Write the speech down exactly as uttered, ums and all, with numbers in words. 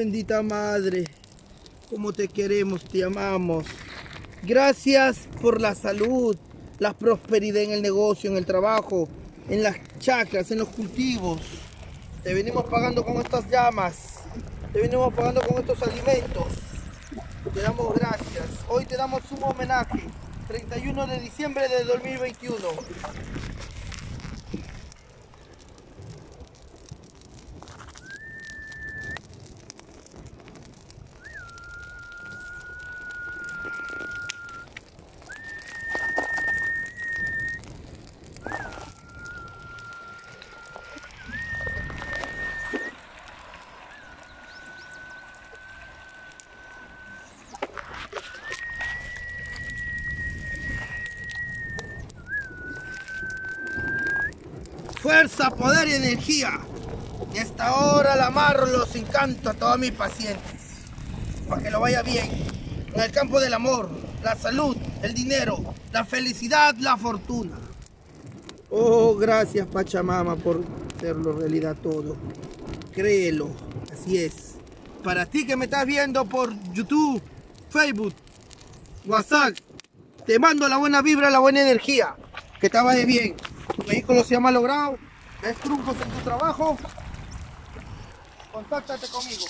bendita Madre, como te queremos, te amamos. Gracias por la salud, la prosperidad en el negocio, en el trabajo, en las chacras, en los cultivos. Te venimos pagando con estas llamas, te venimos pagando con estos alimentos. Te damos gracias. Hoy te damos un homenaje, treinta y uno de diciembre de dos mil veintiuno. Fuerza, poder y energía. Y a esta hora la amarro los encanto a todos mis pacientes. Para que lo vaya bien. En el campo del amor, la salud, el dinero, la felicidad, la fortuna. Oh, gracias Pachamama por hacerlo realidad todo. Créelo, así es. Para ti que me estás viendo por YouTube, Facebook, WhatsApp, te mando la buena vibra, la buena energía. Que te vaya bien. Tu vehículo se ha malogrado, ves trucos en tu trabajo, contáctate conmigo.